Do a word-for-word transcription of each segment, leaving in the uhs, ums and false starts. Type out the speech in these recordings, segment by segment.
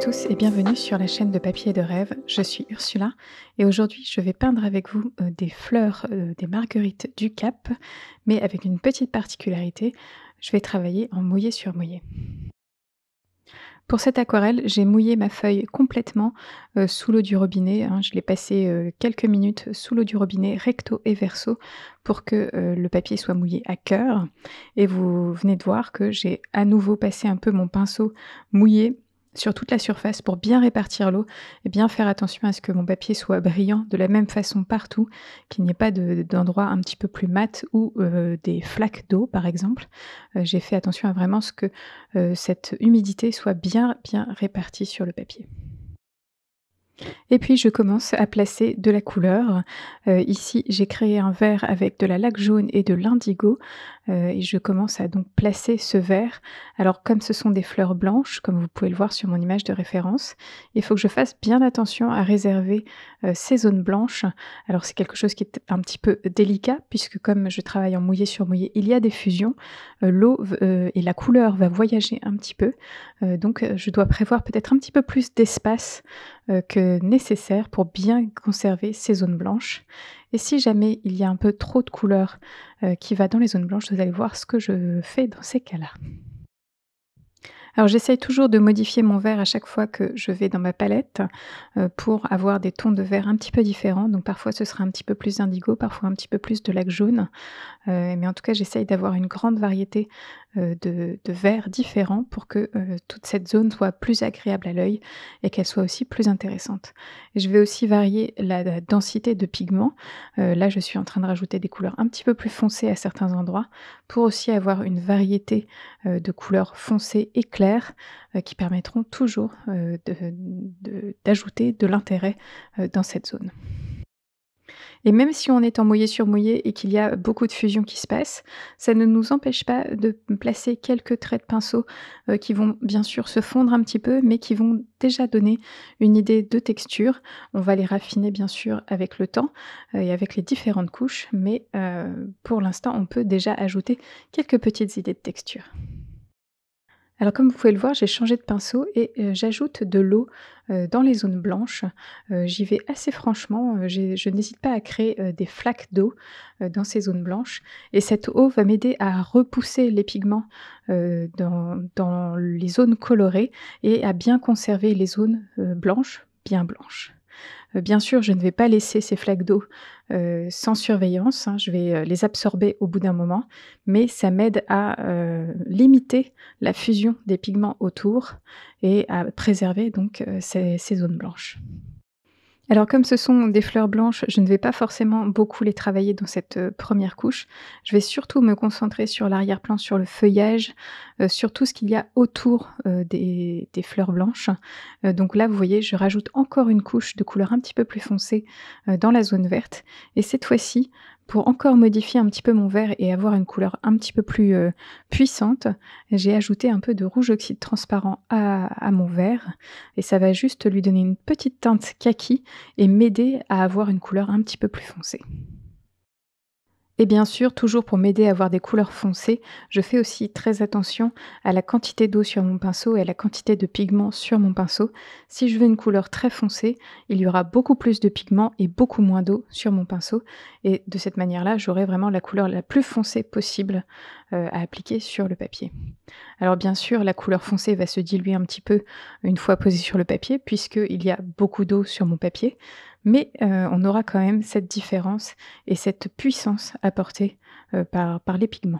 tous et bienvenue sur la chaîne de Papier et de Rêve. Je suis Ursula et aujourd'hui je vais peindre avec vous euh, des fleurs euh, des marguerites du Cap, mais avec une petite particularité, je vais travailler en mouillé sur mouillé. Pour cette aquarelle, j'ai mouillé ma feuille complètement euh, sous l'eau du robinet, hein. Je l'ai passé euh, quelques minutes sous l'eau du robinet, recto et verso, pour que euh, le papier soit mouillé à cœur. Et vous venez de voir que j'ai à nouveau passé un peu mon pinceau mouillé sur toute la surface pour bien répartir l'eau et bien faire attention à ce que mon papier soit brillant de la même façon partout, qu'il n'y ait pas de- d'endroits un petit peu plus mat ou euh, des flaques d'eau par exemple. Euh, j'ai fait attention à vraiment ce que euh, cette humidité soit bien bien répartie sur le papier. Et puis je commence à placer de la couleur. Heu, ici, j'ai créé un vert avec de la laque jaune et de l'indigo, heu et je commence à donc placer ce vert. Alors comme ce sont des fleurs blanches, comme vous pouvez le voir sur mon image de référence, il faut que je fasse bien attention à réserver, heu, ces zones blanches. Alors c'est quelque chose qui est un petit peu délicat puisque comme je travaille en mouillé sur mouillé, il y a des fusions. Heu, l'eau v heu et la couleur va voyager un petit peu, heu, donc heu, je dois prévoir peut-être un petit peu plus d'espace heu, que nécessaire pour bien conserver ces zones blanches. Et si jamais il y a un peu trop de couleur, heu, qui va dans les zones blanches, vous allez voir ce que je fais dans ces cas-là. Alors j'essaye toujours de modifier mon vert à chaque fois que je vais dans ma palette, heu, pour avoir des tons de vert un petit peu différents. Donc parfois ce sera un petit peu plus d'indigo, parfois un petit peu plus de laque jaune. Heu, mais en tout cas, j'essaye d'avoir une grande variété, heu, de de verts différents pour que, heu, toute cette zone soit plus agréable à l'œil et qu'elle soit aussi plus intéressante. Et je vais aussi varier la la densité de pigments. Heu, là, je suis en train de rajouter des couleurs un petit peu plus foncées à certains endroits pour aussi avoir une variété, heu, de couleurs foncées et claires, heu, qui permettront toujours, heu, de de d'ajouter de l'intérêt, heu, dans cette zone. Et même si on est en mouillé sur mouillé et qu'il y a beaucoup de fusion qui se passe, ça ne nous empêche pas de placer quelques traits de pinceau, heu, qui vont bien sûr se fondre un petit peu, mais qui vont déjà donner une idée de texture. On va les raffiner bien sûr avec le temps, heu, et avec les différentes couches, mais heu, pour l'instant, on peut déjà ajouter quelques petites idées de texture. Alors comme vous pouvez le voir, j'ai changé de pinceau et heu, j'ajoute de l'eau, heu, dans les zones blanches. Heu, j'y vais assez franchement, heu, j'ai je n'hésite pas à créer, heu, des flaques d'eau, heu, dans ces zones blanches et cette eau va m'aider à repousser les pigments, heu, dans dans les zones colorées et à bien conserver les zones, heu, blanches, bien blanches. Heu, bien sûr, je ne vais pas laisser ces flaques d'eau, heu, sans surveillance, hein. Je vais, heu, les absorber au bout d'un moment, mais ça m'aide à, heu, limiter la fusion des pigments autour et à préserver donc, heu, ces ces zones blanches. Alors comme ce sont des fleurs blanches, je ne vais pas forcément beaucoup les travailler dans cette, heu, première couche. Je vais surtout me concentrer sur l'arrière-plan, sur le feuillage, heu, sur tout ce qu'il y a autour, heu, des des fleurs blanches. Heu, donc là, vous voyez, je rajoute encore une couche de couleur un petit peu plus foncée, heu, dans la zone verte et cette fois-ci, pour encore modifier un petit peu mon vert et avoir une couleur un petit peu plus, heu, puissante, j'ai ajouté un peu de rouge oxyde transparent à à mon vert et ça va juste lui donner une petite teinte kaki et m'aider à avoir une couleur un petit peu plus foncée. Et bien sûr, toujours pour m'aider à avoir des couleurs foncées, je fais aussi très attention à la quantité d'eau sur mon pinceau et à la quantité de pigments sur mon pinceau. Si je veux une couleur très foncée, il y aura beaucoup plus de pigments et beaucoup moins d'eau sur mon pinceau. Et de cette manière-là, j'aurai vraiment la couleur la plus foncée possible euh, à appliquer sur le papier. Alors bien sûr, la couleur foncée va se diluer un petit peu une fois posée sur le papier, puisqu'il y a beaucoup d'eau sur mon papier, mais heu, on aura quand même cette différence et cette puissance apportée, heu, par par les pigments.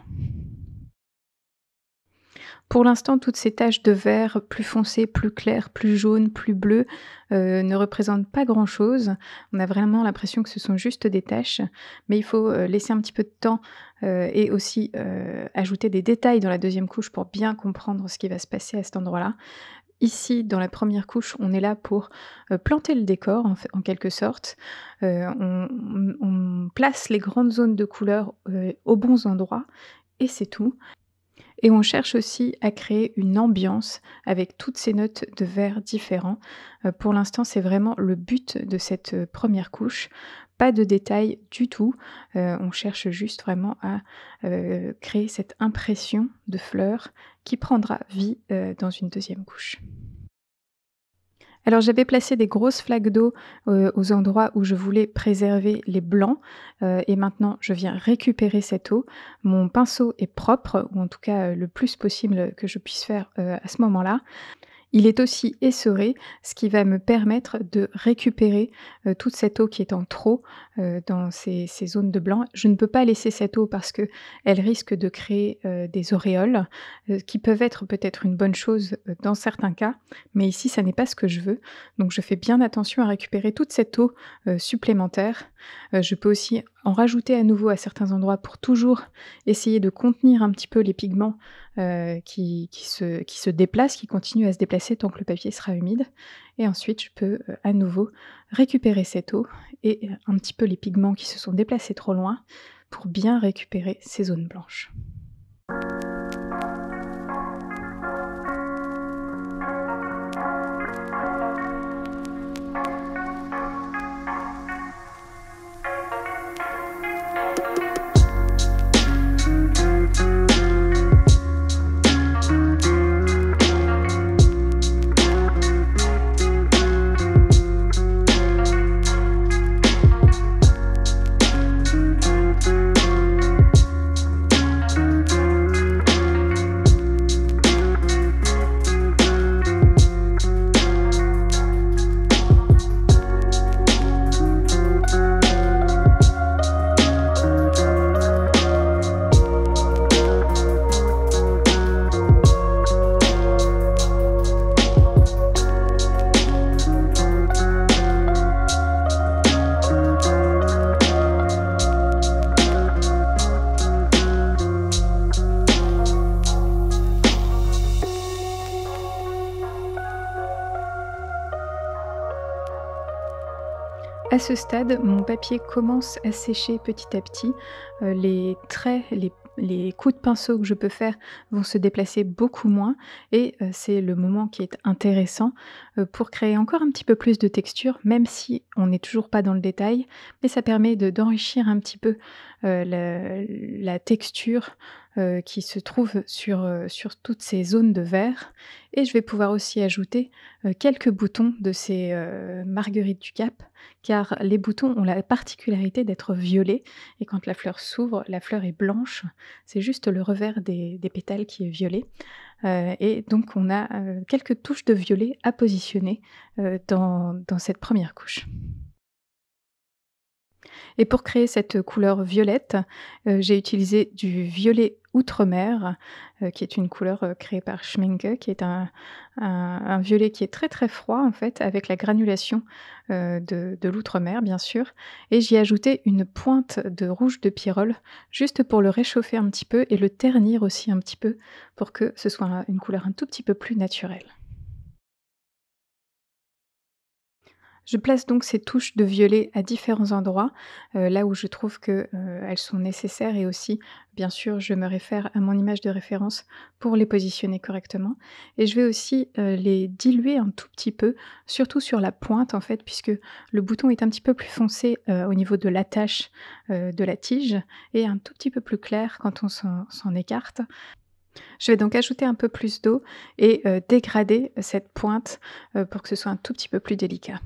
Pour l'instant, toutes ces taches de vert plus foncé, plus clair, plus jaune, plus bleu, heu, ne représentent pas grand-chose. On a vraiment l'impression que ce sont juste des taches, mais il faut, heu, laisser un petit peu de temps, heu et aussi, heu, ajouter des détails dans la deuxième couche pour bien comprendre ce qui va se passer à cet endroit-là. Ici, dans la première couche, on est là pour, heu, planter le décor en f en quelque sorte. Heu, on on on place les grandes zones de couleurs, heu, aux bons endroits et c'est tout. Et on cherche aussi à créer une ambiance avec toutes ces notes de verre différents. Heu, pour l'instant, c'est vraiment le but de cette, heu, première couche. Pas de détails du tout, heu, on cherche juste vraiment à, heu, créer cette impression de fleurs qui prendra vie, heu, dans une deuxième couche. Alors j'avais placé des grosses flaques d'eau, heu, aux endroits où je voulais préserver les blancs, heu et maintenant je viens récupérer cette eau. Mon pinceau est propre ou en tout cas, heu, le plus possible que je puisse faire, heu, à ce moment-là. Il est aussi essoré, ce qui va me permettre de récupérer, heu, toute cette eau qui est en trop, heu, dans ces ces zones de blanc. Je ne peux pas laisser cette eau parce qu'elle risque de créer, heu, des auréoles, heu, qui peuvent être peut-être une bonne chose, heu, dans certains cas, mais ici ça n'est pas ce que je veux. Donc je fais bien attention à récupérer toute cette eau, heu, supplémentaire. Heu, je peux aussi en rajouter à nouveau à certains endroits pour toujours essayer de contenir un petit peu les pigments, heu, qui qui se qui se déplacent, qui continuent à se déplacer tant que le papier sera humide et ensuite je peux, heu, à nouveau récupérer cette eau et heu, un petit peu les pigments qui se sont déplacés trop loin pour bien récupérer ces zones blanches. À ce stade, mon papier commence à sécher petit à petit. Heu, les traits, les les coups de pinceau que je peux faire vont se déplacer beaucoup moins et heu, c'est le moment qui est intéressant, heu, pour créer encore un petit peu plus de texture, même si on n'est toujours pas dans le détail. Mais ça permet de d'enrichir un petit peu, heu, le la texture, heu, qui se trouve sur, heu, sur toutes ces zones de vert et je vais pouvoir aussi ajouter, heu, quelques boutons de ces, heu, marguerites du Cap car les boutons ont la particularité d'être violets et quand la fleur s'ouvre, la fleur est blanche. C'est juste le revers des des pétales qui est violet, heu et donc on a, heu, quelques touches de violet à positionner, heu, dans dans cette première couche. Et pour créer cette couleur violette, heu, j'ai utilisé du violet outremer, heu, qui est une couleur, heu, créée par Schmincke, qui est un un un violet qui est très, très froid en fait, avec la granulation, heu, de de l'outremer bien sûr et j'y ai ajouté une pointe de rouge de pyrrole, juste pour le réchauffer un petit peu et le ternir aussi un petit peu, pour que ce soit un une couleur un tout petit peu plus naturelle. Je place donc ces touches de violet à différents endroits, heu, là où je trouve que, heu, elles sont nécessaires et aussi, bien sûr, je me réfère à mon image de référence pour les positionner correctement et je vais aussi, heu, les diluer un tout petit peu, surtout sur la pointe, en fait, puisque le bouton est un petit peu plus foncé, heu, au niveau de l'attache, heu, de la tige et un tout petit peu plus clair quand on s'en s'en écarte. Je vais donc ajouter un peu plus d'eau et heu, dégrader cette pointe, heu, pour que ce soit un tout petit peu plus délicat.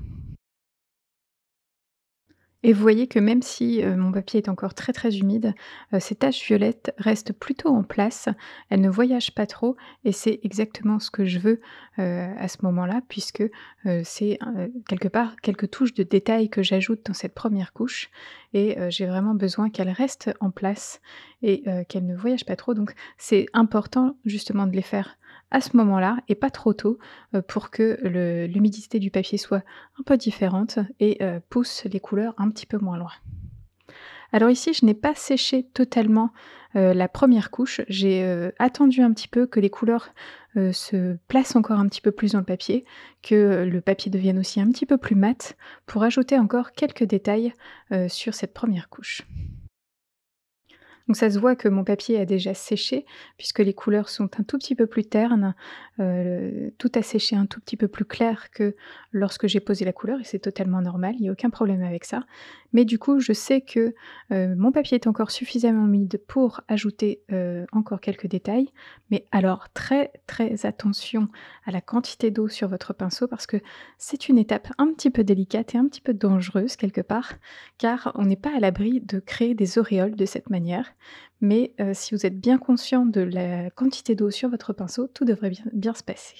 Et vous voyez que même si, heu, mon papier est encore très, très humide, heu, ces taches violettes restent plutôt en place. Elles ne voyagent pas trop et c'est exactement ce que je veux, heu, à ce moment-là puisque, heu, c'est, heu, quelque part quelques touches de détail que j'ajoute dans cette première couche et heu, j'ai vraiment besoin qu'elles restent en place et heu, qu'elles ne voyagent pas trop. Donc c'est important justement de les faire à ce moment-là et pas trop tôt, heu, pour que le l'humidité du papier soit un peu différente et heu, pousse les couleurs un petit peu moins loin. Alors ici, je n'ai pas séché totalement, heu, la première couche. J'ai, heu, attendu un petit peu que les couleurs, heu, se placent encore un petit peu plus dans le papier, que le papier devienne aussi un petit peu plus mat pour ajouter encore quelques détails, heu, sur cette première couche. Donc ça se voit que mon papier a déjà séché puisque les couleurs sont un tout petit peu plus ternes, heu, tout a séché un tout petit peu plus clair que lorsque j'ai posé la couleur et c'est totalement normal, il y a aucun problème avec ça. Mais du coup, je sais que, heu, mon papier est encore suffisamment humide pour ajouter, heu, encore quelques détails. Mais alors très, très attention à la quantité d'eau sur votre pinceau parce que c'est une étape un petit peu délicate et un petit peu dangereuse quelque part, car on n'est pas à l'abri de créer des auréoles de cette manière. Mais, heu, si vous êtes bien conscient de la quantité d'eau sur votre pinceau, tout devrait bien bien se passer.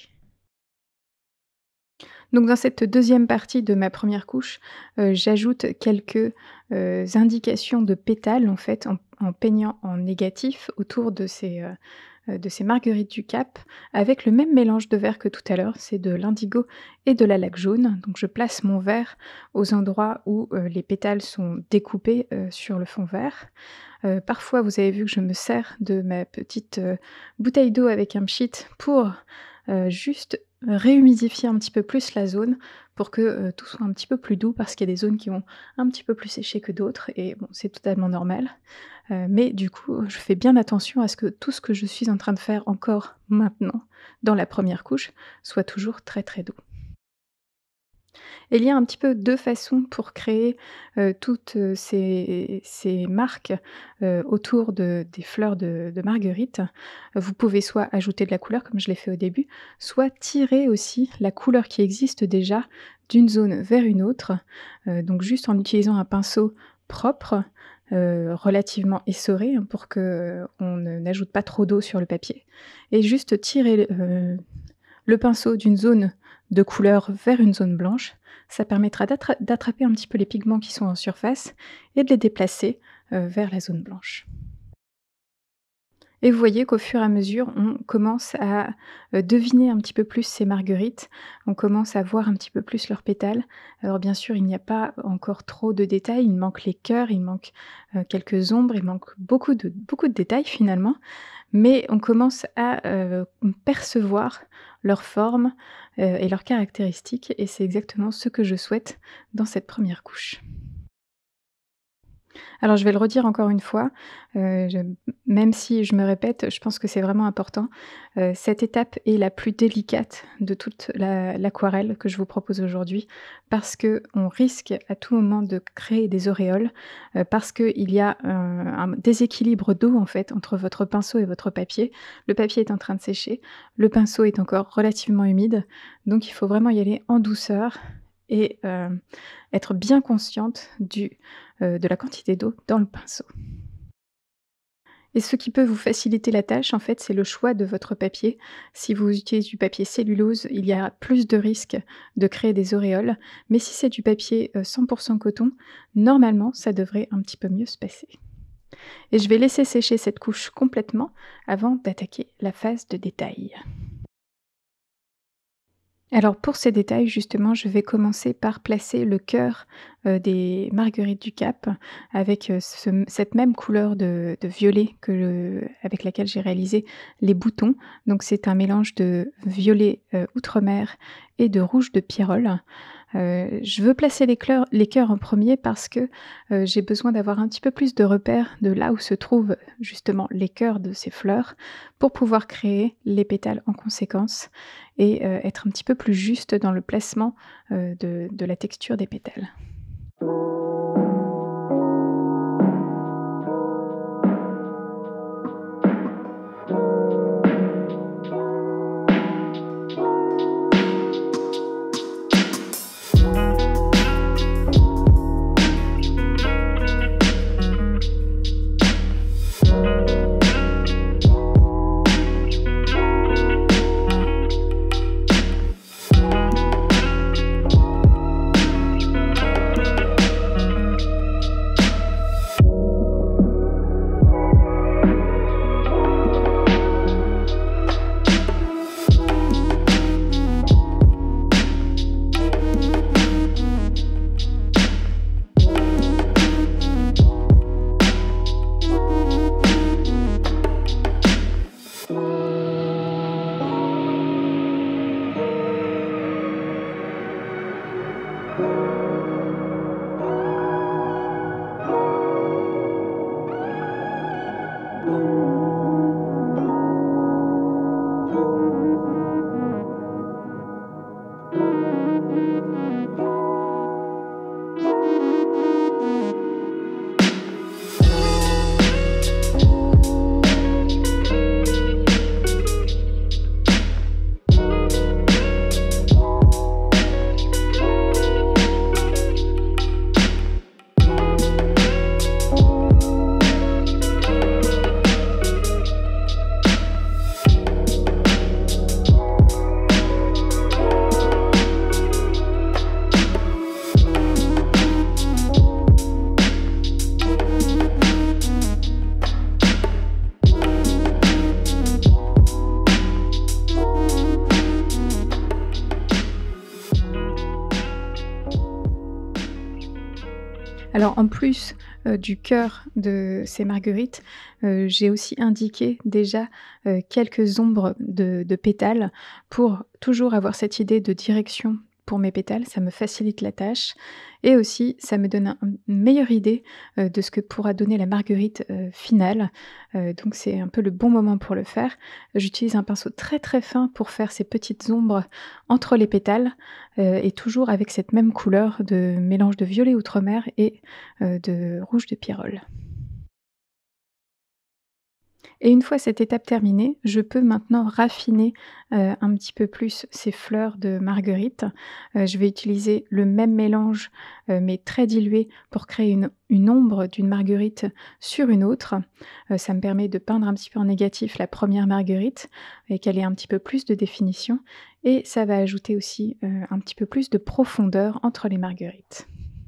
Donc dans cette deuxième partie de ma première couche, heu, j'ajoute quelques, heu, indications de pétales en fait en en peignant en négatif autour de ces, heu heu, de ces marguerites du Cap avec le même mélange de vert que tout à l'heure, c'est de l'indigo et de la laque jaune. Donc je place mon vert aux endroits où, heu, les pétales sont découpés, heu, sur le fond vert. Heu, parfois vous avez vu que je me sers de ma petite, heu, bouteille d'eau avec un pchit pour, heu, juste réhumidifier un petit peu plus la zone pour que, heu, tout soit un petit peu plus doux parce qu'il y a des zones qui vont un petit peu plus sécher que d'autres et bon, c'est totalement normal. Heu, mais du coup, je fais bien attention à ce que tout ce que je suis en train de faire encore maintenant, dans la première couche, soit toujours très, très doux. Et il y a un petit peu deux façons pour créer, heu, toutes, heu, ces ces marques, heu, autour de des fleurs de de marguerite. Vous pouvez soit ajouter de la couleur comme je l'ai fait au début, soit tirer aussi la couleur qui existe déjà d'une zone vers une autre, heu, donc juste en utilisant un pinceau propre, heu, relativement essoré, hein, pour que, heu, on ne n'ajoute pas trop d'eau sur le papier et juste tirer, heu, le pinceau d'une zone de couleur vers une zone blanche. Ça permettra d'attra d'attraper un petit peu les pigments qui sont en surface et de les déplacer, heu, vers la zone blanche. Et vous voyez qu'au fur et à mesure, on commence à, heu, deviner un petit peu plus ces marguerites. On commence à voir un petit peu plus leurs pétales. Alors bien sûr, il n'y a pas encore trop de détails, il manque les cœurs, il manque, heu, quelques ombres, il manque beaucoup de beaucoup de détails finalement. Mais on commence à, heu, percevoir leur forme, heu, et leurs caractéristiques et c'est exactement ce que je souhaite dans cette première couche. Alors je vais le redire encore une fois, heu, je même si je me répète, je pense que c'est vraiment important. Heu, cette étape est la plus délicate de toute la l'aquarelle que je vous propose aujourd'hui, parce qu'on risque à tout moment de créer des auréoles, heu, parce qu'il y a un un déséquilibre d'eau en fait entre votre pinceau et votre papier. Le papier est en train de sécher, le pinceau est encore relativement humide, donc il faut vraiment y aller en douceur et hem, être bien consciente du heu, de la quantité d'eau dans le pinceau. Et ce qui peut vous faciliter la tâche, en fait, c'est le choix de votre papier. Si vous utilisez du papier cellulose, il y a plus de risques de créer des auréoles, mais si c'est du papier, heu, cent pour cent coton, normalement, ça devrait un petit peu mieux se passer. Et je vais laisser sécher cette couche complètement avant d'attaquer la phase de détail. Alors pour ces détails justement, je vais commencer par placer le cœur, heu, des marguerites du Cap avec, heu, ce cette même couleur de de violet que le avec laquelle j'ai réalisé les boutons. Donc c'est un mélange de violet, heu, outremer et de rouge de Pierrot. Heu, je veux placer les cleurs les cœurs en premier parce que, heu, j'ai besoin d'avoir un petit peu plus de repères de là où se trouvent justement les cœurs de ces fleurs pour pouvoir créer les pétales en conséquence et heu, être un petit peu plus juste dans le placement, heu, de de la texture des pétales. Alors en plus, heu, du cœur de ces marguerites, heu, j'ai aussi indiqué déjà, heu, quelques ombres de de pétales pour toujours avoir cette idée de direction pour mes pétales. Ça me facilite la tâche et aussi ça me donne un une meilleure idée, heu, de ce que pourra donner la marguerite, heu, finale. Heu, donc c'est un peu le bon moment pour le faire. J'utilise un pinceau très, très fin pour faire ces petites ombres entre les pétales, heu et toujours avec cette même couleur de mélange de violet outremer et heu, de rouge de Pyrrole. Et une fois cette étape terminée, je peux maintenant raffiner, heu, un petit peu plus ces fleurs de marguerite. Heu, je vais utiliser le même mélange, heu, mais très dilué pour créer une une ombre d'une marguerite sur une autre. Heu, ça me permet de peindre un petit peu en négatif la première marguerite et qu'elle ait un petit peu plus de définition et ça va ajouter aussi, heu, un petit peu plus de profondeur entre les marguerites.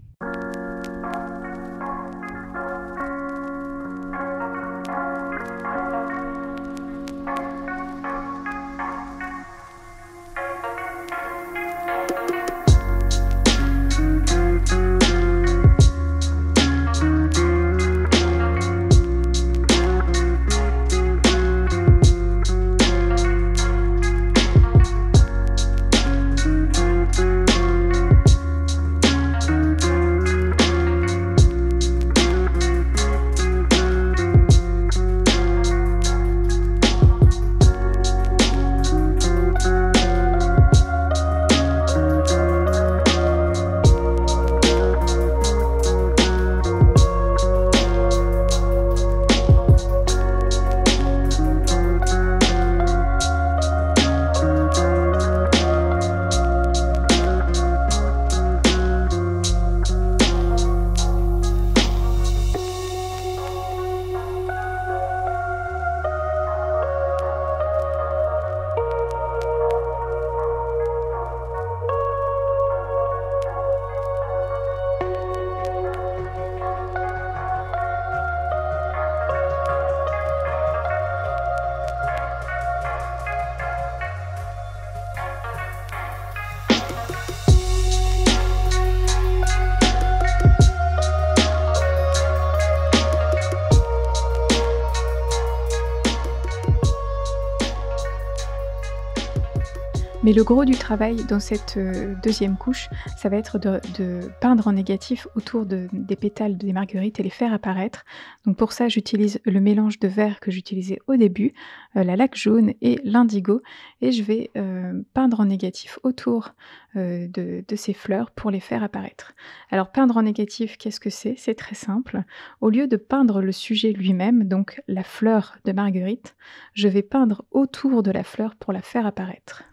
Mais le gros du travail dans cette, heu, deuxième couche, ça va être de de peindre en négatif autour de des pétales des marguerites et les faire apparaître. Donc pour ça, j'utilise le mélange de vert que j'utilisais au début, heu, la laque jaune et l'indigo et je vais, heu, peindre en négatif autour, heu, de de ces fleurs pour les faire apparaître. Alors peindre en négatif, qu'est-ce que c'est? C'est très simple. Au lieu de peindre le sujet lui-même, donc la fleur de marguerite, je vais peindre autour de la fleur pour la faire apparaître.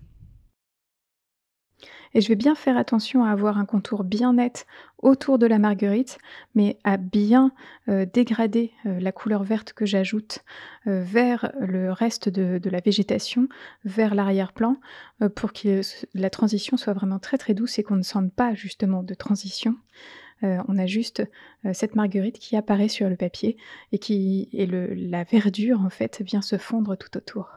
Et je vais bien faire attention à avoir un contour bien net autour de la marguerite, mais à bien, heu, dégrader, heu, la couleur verte que j'ajoute, heu, vers le reste de de la végétation, vers l'arrière-plan, heu, pour que ce la transition soit vraiment très, très douce et qu'on ne sente pas justement de transition. Heu, on a juste, heu, cette marguerite qui apparaît sur le papier et qui et le la verdure en fait vient se fondre tout autour.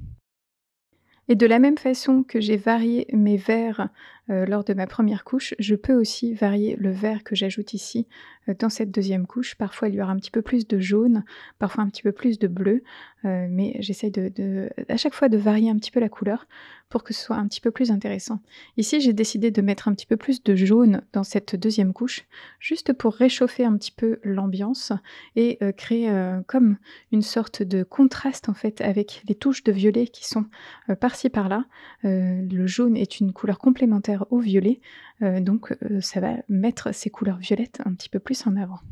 Et de la même façon que j'ai varié mes verts, heu, lors de ma première couche, je peux aussi varier le vert que j'ajoute ici, heu, dans cette deuxième couche. Parfois, il y aura un petit peu plus de jaune, parfois un petit peu plus de bleu, heu, mais j'essaye de de à chaque fois de varier un petit peu la couleur pour que ce soit un petit peu plus intéressant. Ici, j'ai décidé de mettre un petit peu plus de jaune dans cette deuxième couche, juste pour réchauffer un petit peu l'ambiance et heu, créer, heu, comme une sorte de contraste en fait avec les touches de violet qui sont heu, par-ci par-là. Heu, le jaune est une couleur complémentaire au violet, heu, donc heu, ça va mettre ces couleurs violettes un petit peu plus en avant.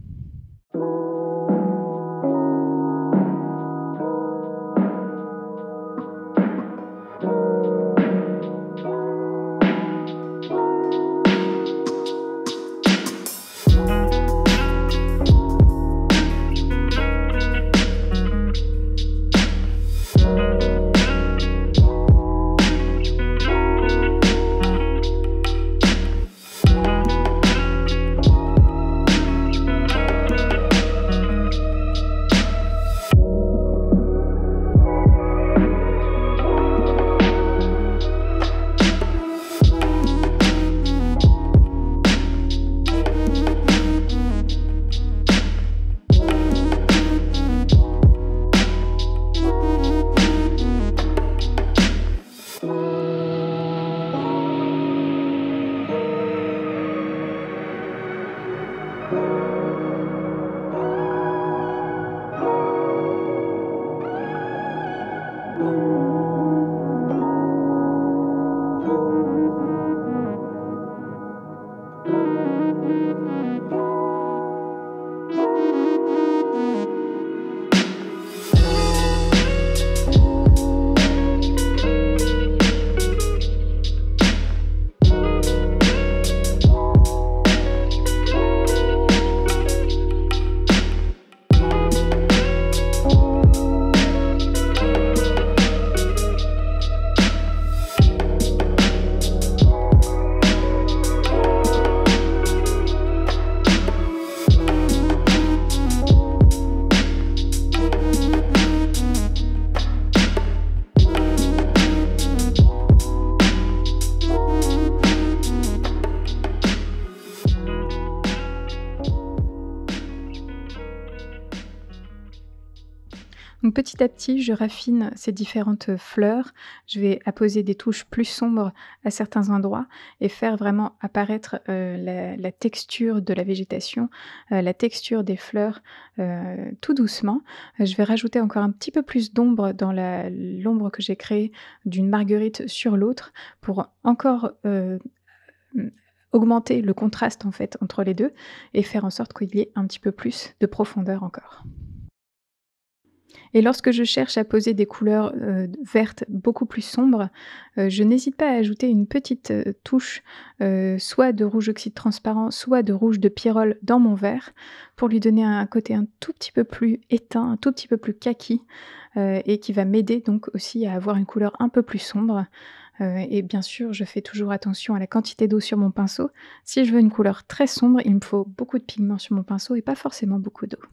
Donc petit à petit, je raffine ces différentes fleurs. Je vais apposer des touches plus sombres à certains endroits et faire vraiment apparaître, heu, la la texture de la végétation, heu, la texture des fleurs, heu, tout doucement. Heu, je vais rajouter encore un petit peu plus d'ombre dans la l'ombre que j'ai créée d'une marguerite sur l'autre pour encore, heu, mmh, augmenter le contraste en fait entre les deux et faire en sorte qu'il y ait un petit peu plus de profondeur encore. Et lorsque je cherche à poser des couleurs, heu, d vertes beaucoup plus sombres, heu, je n'hésite pas à ajouter une petite, heu, touche, heu, soit de rouge oxyde transparent, soit de rouge de pyrrole dans mon verre, pour lui donner un côté un tout petit peu plus éteint, un tout petit peu plus kaki, heu et qui va m'aider donc aussi à avoir une couleur un peu plus sombre. Heu et bien sûr, je fais toujours attention à la quantité d'eau sur mon pinceau. Si je veux une couleur très sombre, il me faut beaucoup de pigments sur mon pinceau et pas forcément beaucoup d'eau.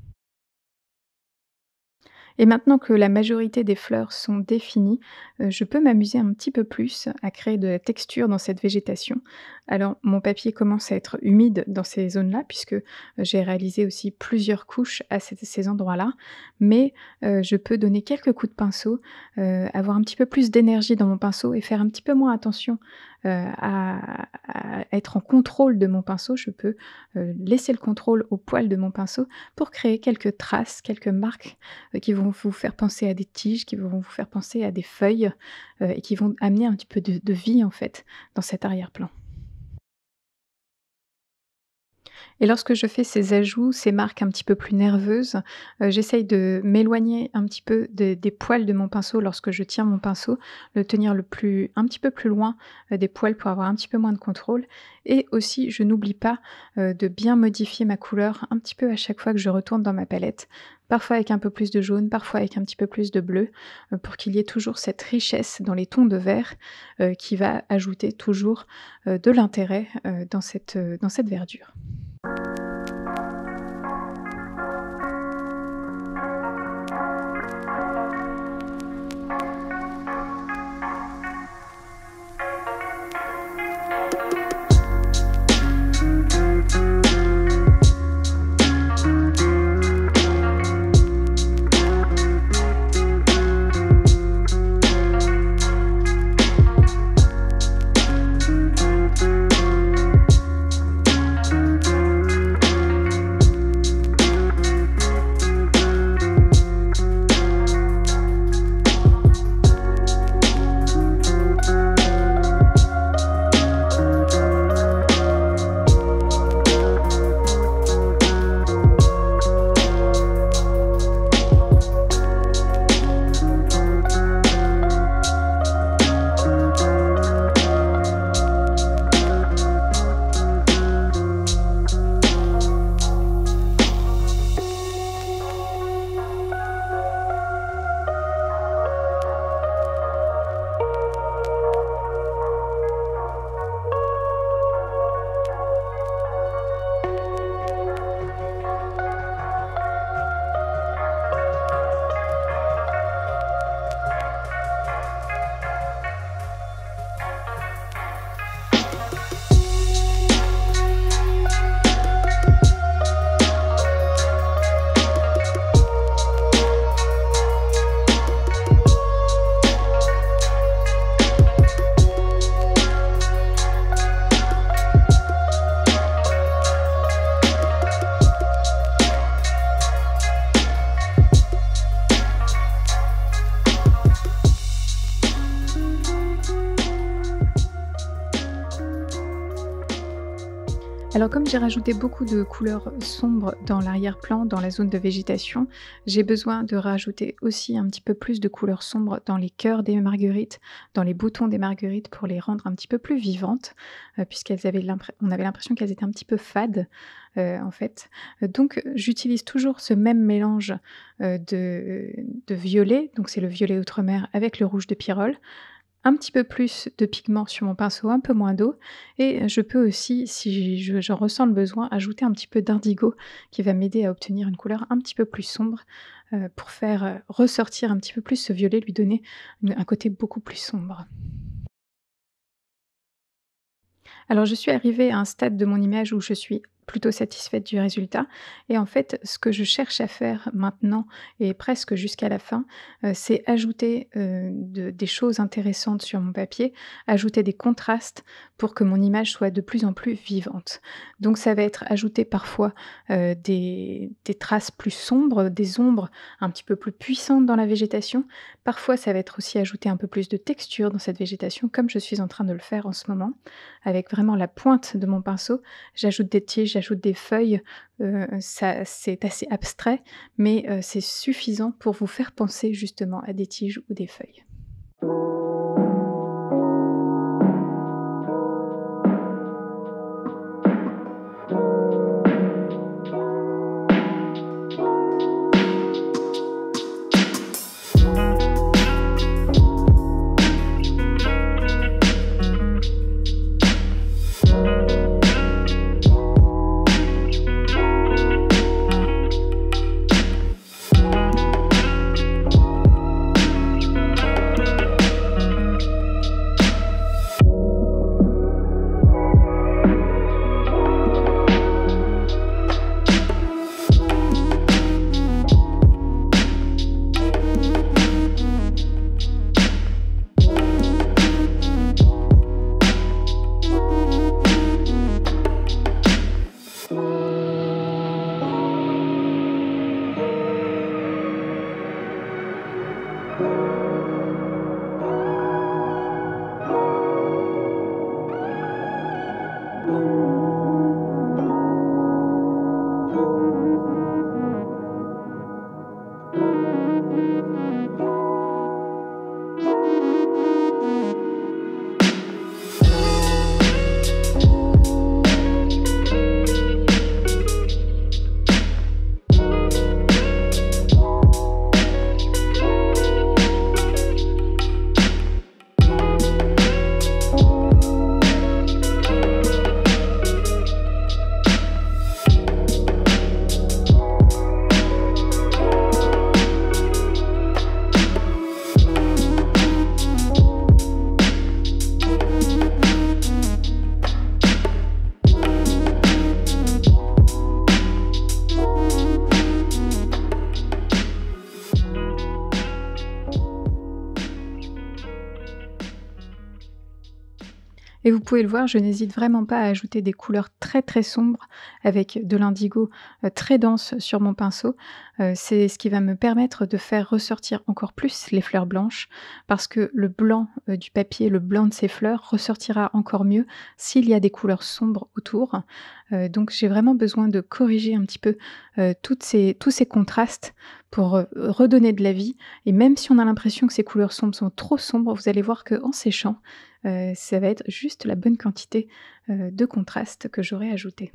Et maintenant que la majorité des fleurs sont définies, heu, je peux m'amuser un petit peu plus à créer de la texture dans cette végétation. Alors mon papier commence à être humide dans ces zones-là puisque, heu, j'ai réalisé aussi plusieurs couches à ces ces endroits-là, mais heu, je peux donner quelques coups de pinceau, heu, avoir un petit peu plus d'énergie dans mon pinceau et faire un petit peu moins attention, heu, à à être en contrôle de mon pinceau. Je peux, heu, laisser le contrôle au poil de mon pinceau pour créer quelques traces, quelques marques heu, qui vont vous faire penser à des tiges, qui vont vous faire penser à des feuilles, heu, et qui vont amener un petit peu de de vie, en fait, dans cet arrière-plan. Et lorsque je fais ces ajouts, ces marques un petit peu plus nerveuses, heu, j'essaye de m'éloigner un petit peu de des poils de mon pinceau lorsque je tiens mon pinceau, le tenir le plus un petit peu plus loin, heu, des poils pour avoir un petit peu moins de contrôle et aussi je n'oublie pas, heu, de bien modifier ma couleur un petit peu à chaque fois que je retourne dans ma palette. Parfois avec un peu plus de jaune, parfois avec un petit peu plus de bleu, heu, pour qu'il y ait toujours cette richesse dans les tons de vert, heu, qui va ajouter toujours, heu, de l'intérêt, heu, dans cette, heu, dans cette verdure. Alors comme j'ai rajouté beaucoup de couleurs sombres dans l'arrière-plan, dans la zone de végétation, j'ai besoin de rajouter aussi un petit peu plus de couleurs sombres dans les cœurs des marguerites, dans les boutons des marguerites pour les rendre un petit peu plus vivantes, heu, puisqu'elles avaient l'impré on avait l'impression qu'elles étaient un petit peu fades, heu, en fait. Heu, donc j'utilise toujours ce même mélange, heu, de de violet, donc c'est le violet outremer avec le rouge de Pyrrole, un petit peu plus de pigment sur mon pinceau, un peu moins d'eau et je peux aussi, si je j'en ressens le besoin, ajouter un petit peu d'indigo qui va m'aider à obtenir une couleur un petit peu plus sombre, heu, pour faire, heu, ressortir un petit peu plus ce violet, lui donner une un côté beaucoup plus sombre. Alors je suis arrivée à un stade de mon image où je suis plutôt satisfaite du résultat et en fait, ce que je cherche à faire maintenant et presque jusqu'à la fin, heu, c'est ajouter, heu, de des choses intéressantes sur mon papier, ajouter des contrastes pour que mon image soit de plus en plus vivante. Donc ça va être ajouter parfois, heu, des des traces plus sombres, des ombres un petit peu plus puissantes dans la végétation. Parfois, ça va être aussi ajouter un peu plus de texture dans cette végétation, comme je suis en train de le faire en ce moment, avec vraiment la pointe de mon pinceau. J'ajoute des tiges, j'ajoute des feuilles, heu, ça c'est assez abstrait, mais heu, c'est suffisant pour vous faire penser justement à des tiges ou des feuilles. Et vous pouvez le voir, je n'hésite vraiment pas à ajouter des couleurs très, très sombres avec de l'indigo, heu, très dense sur mon pinceau. Heu, c'est ce qui va me permettre de faire ressortir encore plus les fleurs blanches parce que le blanc, heu, du papier, le blanc de ces fleurs ressortira encore mieux s'il y a des couleurs sombres autour. Heu, donc j'ai vraiment besoin de corriger un petit peu, heu, toutes ces tous ces contrastes pour, heu, redonner de la vie et même si on a l'impression que ces couleurs sombres sont trop sombres, vous allez voir qu'en séchant, Heu, ça va être juste la bonne quantité, heu, de contraste que j'aurai ajouté.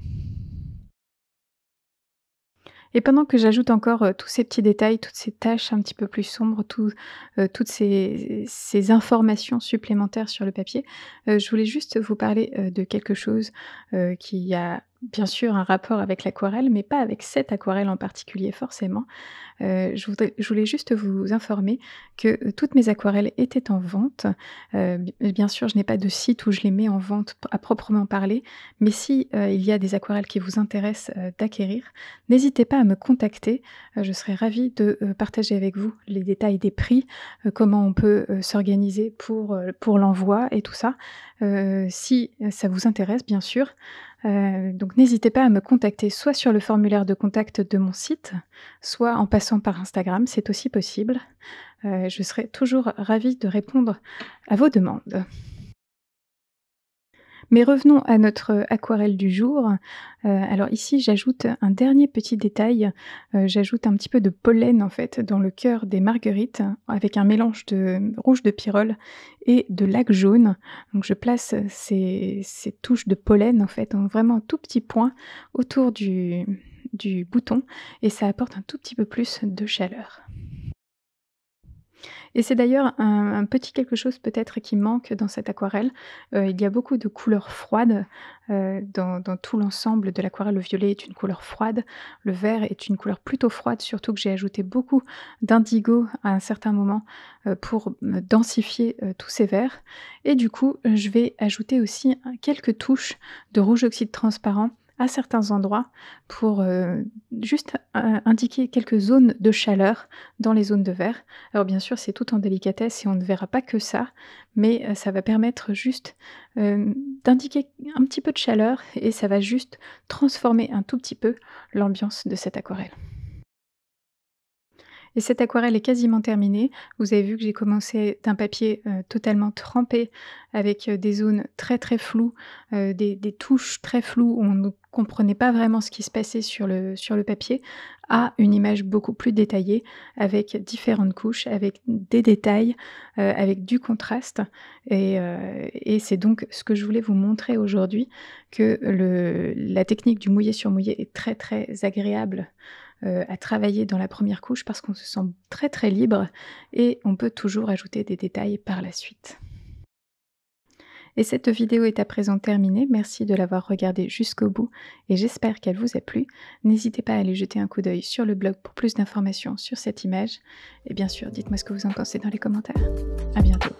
Et pendant que j'ajoute encore, heu, tous ces petits détails, toutes ces taches un petit peu plus sombres, tout, heu, toutes ces ces informations supplémentaires sur le papier, heu, je voulais juste vous parler, heu, de quelque chose, heu, qui a bien sûr un rapport avec l'aquarelle, mais pas avec cette aquarelle en particulier forcément. Heu, je voudrais je voulais juste vous informer que, heu, toutes mes aquarelles étaient en vente. Heu, b bien sûr, je n'ai pas de site où je les mets en vente p à proprement parler, mais si, heu, il y a des aquarelles qui vous intéressent, heu, d'acquérir, n'hésitez pas à me contacter. Heu, je serais ravie de, heu, partager avec vous les détails des prix, heu, comment on peut, heu, s'organiser pour, heu, pour l'envoi et tout ça. Heu, si, heu, ça vous intéresse bien sûr. Heu, donc n'hésitez pas à me contacter soit sur le formulaire de contact de mon site, soit en passant par Instagram, c'est aussi possible. Heu, je serai toujours ravie de répondre à vos demandes. Mais revenons à notre aquarelle du jour. Heu, alors ici, j'ajoute un dernier petit détail, heu, j'ajoute un petit peu de pollen en fait dans le cœur des marguerites avec un mélange de rouge de pyrrole et de laque jaune. Donc je place ces ces touches de pollen en fait en vraiment un tout petit point autour du du bouton et ça apporte un tout petit peu plus de chaleur. Et c'est d'ailleurs un un petit quelque chose peut-être qui manque dans cette aquarelle. Heu, il y a beaucoup de couleurs froides, heu, dans dans tout l'ensemble de l'aquarelle. Le violet est une couleur froide, le vert est une couleur plutôt froide, surtout que j'ai ajouté beaucoup d'indigo à un certain moment, heu, pour me densifier, heu, tous ces verts et du coup, heu, je vais ajouter aussi un quelques touches de rouge oxyde transparent à certains endroits pour, heu, juste in indiquer quelques zones de chaleur dans les zones de verre. Alors bien sûr, c'est tout en délicatesse et on ne verra pas que ça, mais heu, ça va permettre juste, hem, d'indiquer un petit peu de chaleur et ça va juste transformer un tout petit peu l'ambiance de cette aquarelle. Et cette aquarelle est quasiment terminée. Vous avez vu que j'ai commencé d'un papier, heu, totalement trempé avec, heu, des zones très, très floues, heu, des des touches très floues où on ne comprenait pas vraiment ce qui se passait sur le sur le papier, à une image beaucoup plus détaillée avec différentes couches, avec des détails, heu, avec du contraste et heu et c'est donc ce que je voulais vous montrer aujourd'hui, que le la technique du mouillé sur mouillé est très, très agréable heu, à travailler dans la première couche parce qu'on se sent très, très libre et on peut toujours ajouter des détails par la suite. Et cette vidéo est à présent terminée. Merci de l'avoir regardée jusqu'au bout et j'espère qu'elle vous a plu. N'hésitez pas à aller jeter un coup d'œil sur le blog pour plus d'informations sur cette image et bien sûr, dites-moi ce que vous en pensez dans les commentaires. À bientôt.